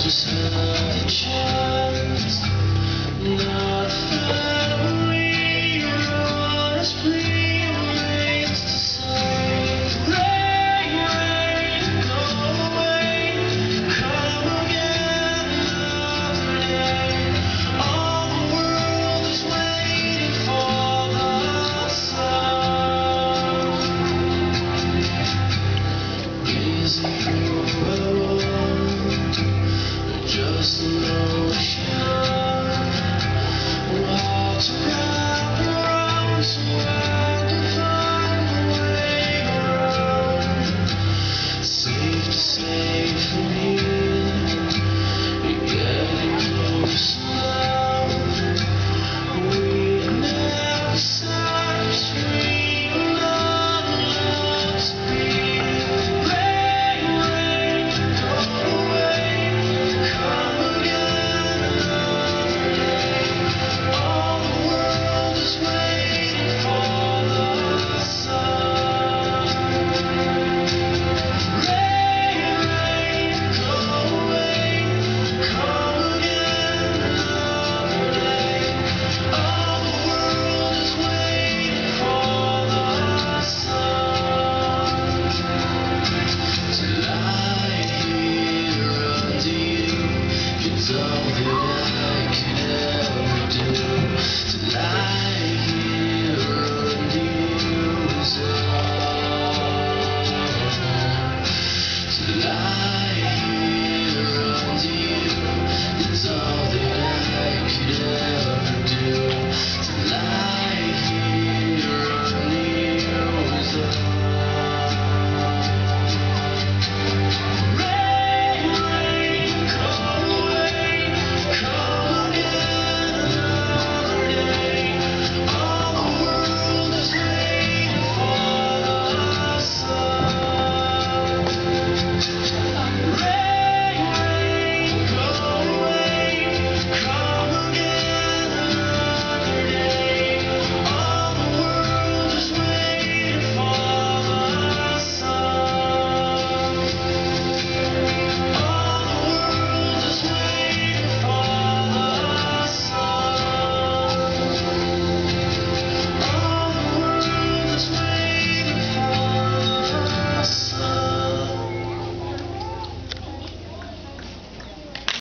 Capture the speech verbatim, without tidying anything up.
just had a chance. Not that we were as free ways to say, rain, rain, go away, come again another day. All the world is waiting for the sun. Is it